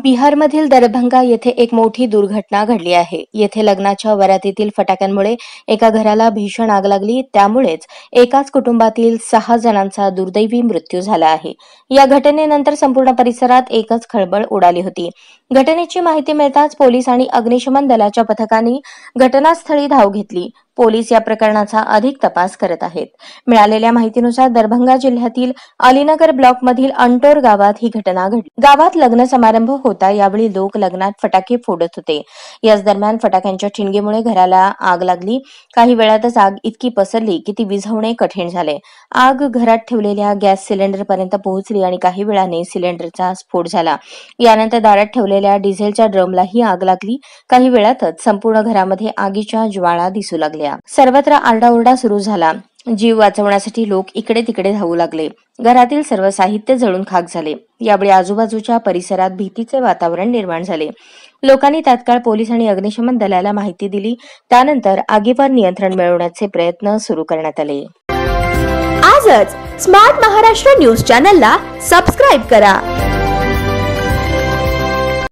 बिहारमधील दरभंगा येथे एक मोठी दुर्घटना घडली आहे. येथे लग्नाच्या वरातीतील फटाक्यांमुळे एका घराला भीषण आग लागली. त्यामुळेच एकाच कुटुंबातील 6 जणांचा दुर्दैवी मृत्यू झाला आहे. या घटनेनंतर संपूर्ण परिसरात एकच खळबळ उडाली होती. घटनेची माहिती मिळताच पोलीस आणि अग्निशमन दलाच्या पथकांनी घटनास्थळी धाव घेतली. पोलीस या प्रकरणाचा अधिक तपास करत आहेत. मिळालेल्या माहितीनुसार दरभंगा जिल्ह्यातील अलीनगर ब्लॉकमधील अंटोर गावात ही घटना घडली. गावात लग्न समारंभ होता. यावेळी लोक लग्नात फटाके फोडत होते. याच दरम्यान फटाक्यांच्या ठिणगीमुळे घराला आग लागली. काही वेळातच आग इतकी पसरली की ती विझवणे कठीण झाले. आग घरात ठेवलेल्या गॅस सिलेंडरपर्यंत पोहोचली आणि काही वेळाने सिलेंडरचा स्फोट झाला. यानंतर दारात ठेवलेल्या डिझेलच्या ड्रमलाही आग लागली. काही वेळातच संपूर्ण घरामध्ये आगीच्या ज्वाळा दिसू लागल्या. सर्वत्र आरडाओरडा सुरू झाला. जीव वाचवण्यासाठी लोक इकडे तिकडे धावू लागले. घरातील सर्व साहित्य जळून खाक झाले. यावेळी आजूबाजूच्या परिसरात भीतीचे वातावरण निर्माण झाले. लोकांनी तात्काळ पोलीस आणि अग्निशमन दलाला माहिती दिली. त्यानंतर आगीवर नियंत्रण मिळवण्याचे प्रयत्न सुरू करण्यात आले. आजच स्मार्ट महाराष्ट्र न्यूज चॅनलला सबस्क्राईब करा.